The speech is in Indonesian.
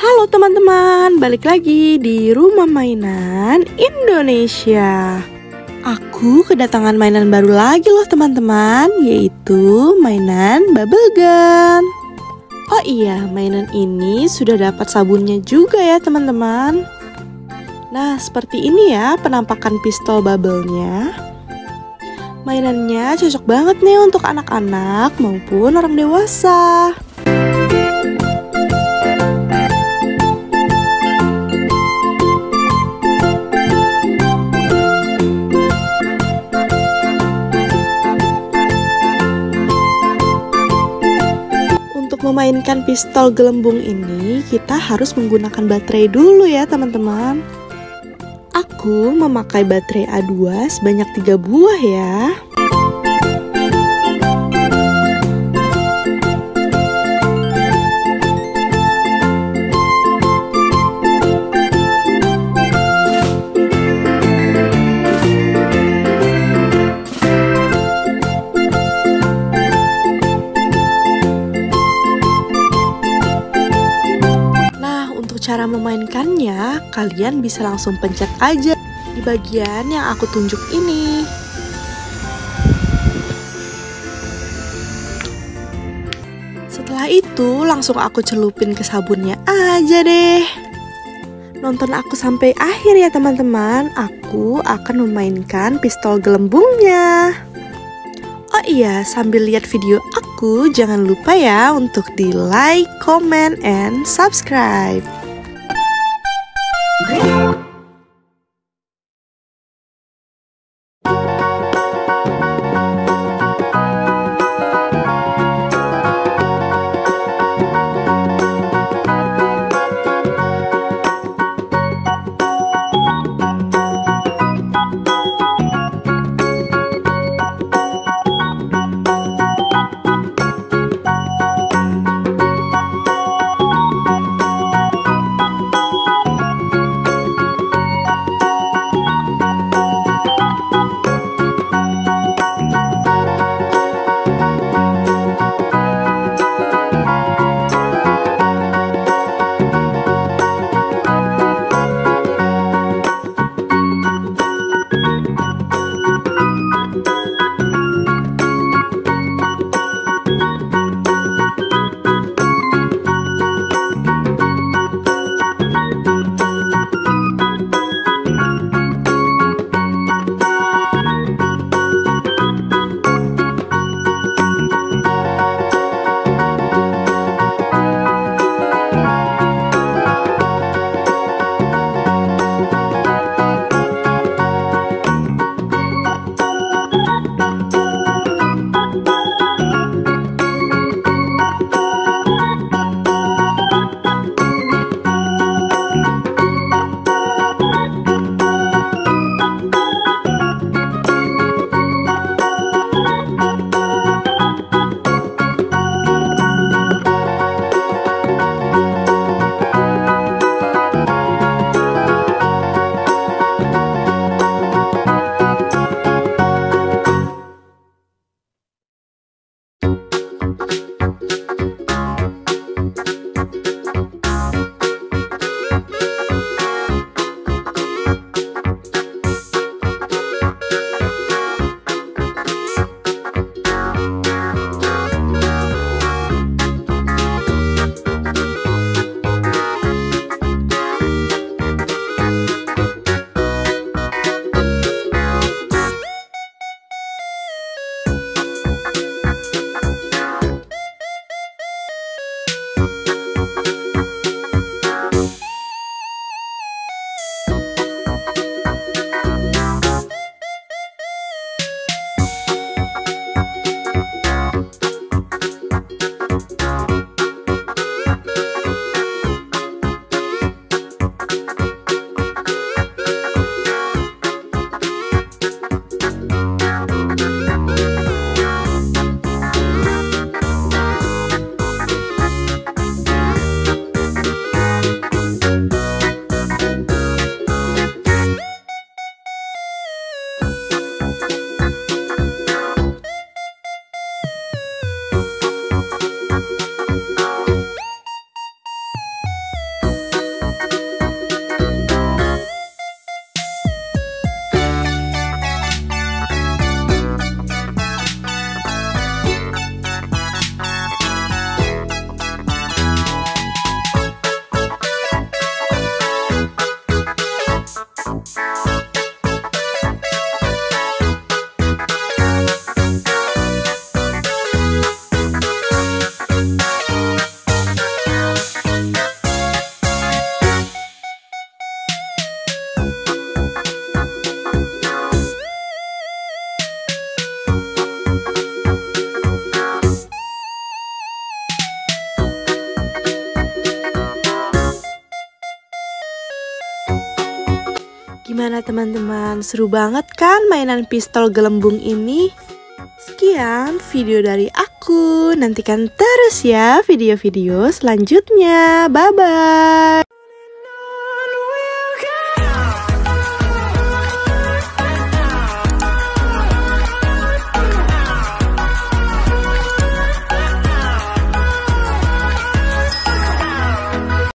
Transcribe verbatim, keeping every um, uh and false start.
Halo teman-teman, balik lagi di Rumah Mainan Indonesia. Aku kedatangan mainan baru lagi loh teman-teman, yaitu mainan bubble gun. Oh iya, mainan ini sudah dapat sabunnya juga ya teman-teman. Nah, seperti ini ya penampakan pistol bubble-nya. Mainannya cocok banget nih untuk anak-anak maupun orang dewasa. Untuk memainkan pistol gelembung ini, kita harus menggunakan baterai dulu ya teman-teman. Aku memakai baterai A dua sebanyak tiga buah ya. Cara memainkannya, kalian bisa langsung pencet aja di bagian yang aku tunjuk ini. Setelah itu, langsung aku celupin ke sabunnya aja deh. Nonton aku sampai akhir ya teman-teman, aku akan memainkan pistol gelembungnya. Oh iya, sambil lihat video aku, jangan lupa ya untuk di like, comment, and subscribe. teman-teman, seru banget kan mainan pistol gelembung ini? Sekian video dari aku, nantikan terus ya video-video selanjutnya. Bye-bye.